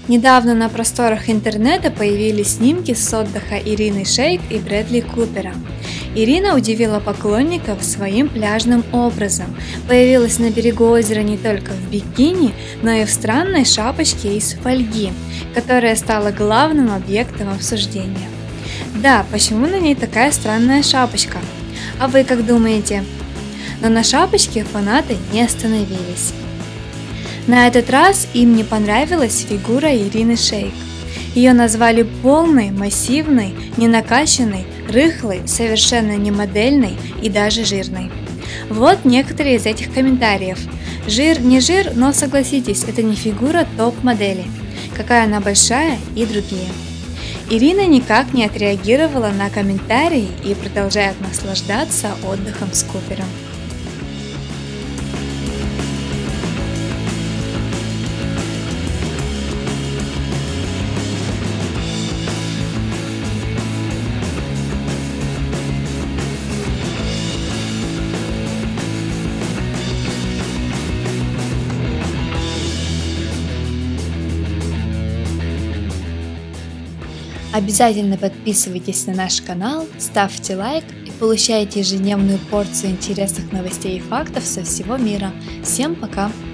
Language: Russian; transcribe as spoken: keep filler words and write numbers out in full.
Недавно на просторах интернета появились снимки с отдыха Ирины Шейк и Брэдли Купера. Ирина удивила поклонников своим пляжным образом. Появилась на берегу озера не только в бикини, но и в странной шапочке из фольги, которая стала главным объектом обсуждения. Да, почему на ней такая странная шапочка? А вы как думаете? Но на шапочке фанаты не остановились. На этот раз им не понравилась фигура Ирины Шейк. Ее назвали полной, массивной, ненакачанной, рыхлой, совершенно не модельной и даже жирной. Вот некоторые из этих комментариев. Жир не жир, но согласитесь, это не фигура топ-модели. Какая она большая и другие. Ирина никак не отреагировала на комментарии и продолжает наслаждаться отдыхом с Купером. Обязательно подписывайтесь на наш канал, ставьте лайк и получайте ежедневную порцию интересных новостей и фактов со всего мира. Всем пока!